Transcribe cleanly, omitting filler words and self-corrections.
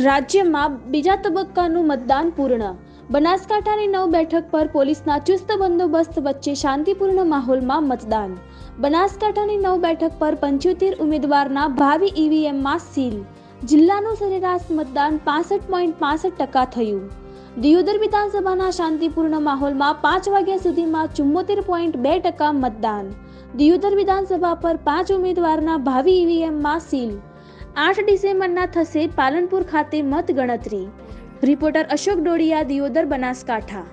રાજ્યમાં બીજા તબક્કાનું મતદાન પૂર્ણ. બનાસકાંઠાની 9 બેઠક પર પોલીસના ચુસ્ત બંદોબસ્ત વચ્ચે શાંતિપૂર્ણ માહોલમાં મતદાન. બનાસકાંઠાની 9 બેઠક પર 75 ઉમેદવારના ભાવિ ઈવીએમમાં સીલ. જિલ્લાનું સરેરાશ મતદાન 65.65% થયું. દિયોદર વિધાનસભાના શાંતિપૂર્ણ માહોલમાં 5 વાગ્યા સુધીમાં 74.2% મતદાન. દિયોદર વિધાનસભા પર 5 ઉમેદવારના ભાવિ ઈવીએમમાં સીલ. 8 ડિસેમ્બરના થશે પાલનપુર ખાતે મતગણતરી. રિપોર્ટર અશોક ડોડિયા, દિયોદર, બનાસકાંઠા.